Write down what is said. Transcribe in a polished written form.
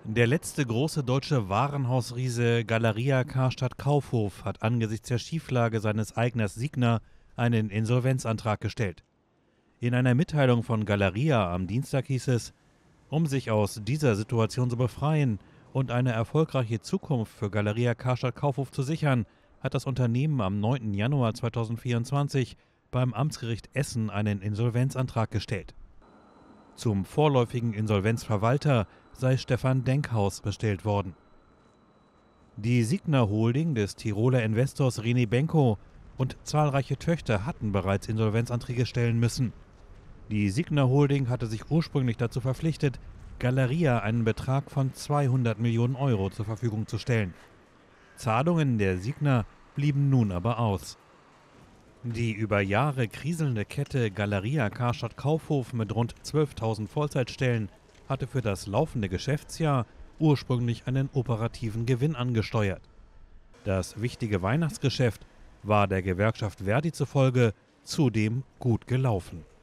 Der letzte große deutsche Warenhausriese Galeria Karstadt Kaufhof hat angesichts der Schieflage seines Eigners Signa einen Insolvenzantrag gestellt. In einer Mitteilung von Galeria am Dienstag hieß es, um sich aus dieser Situation zu befreien und eine erfolgreiche Zukunft für Galeria Karstadt Kaufhof zu sichern, hat das Unternehmen am 9. Januar 2024 beim Amtsgericht Essen einen Insolvenzantrag gestellt. Zum vorläufigen Insolvenzverwalter sei Stefan Denkhaus bestellt worden. Die Signa Holding des Tiroler Investors René Benko und zahlreiche Töchter hatten bereits Insolvenzanträge stellen müssen. Die Signa Holding hatte sich ursprünglich dazu verpflichtet, Galeria einen Betrag von 200 Millionen Euro zur Verfügung zu stellen. Zahlungen der Signa blieben nun aber aus. Die über Jahre kriselnde Kette Galeria Karstadt Kaufhof mit rund 12.000 Vollzeitstellen hatte für das laufende Geschäftsjahr ursprünglich einen operativen Gewinn angesteuert. Das wichtige Weihnachtsgeschäft war der Gewerkschaft Verdi zufolge zudem gut gelaufen.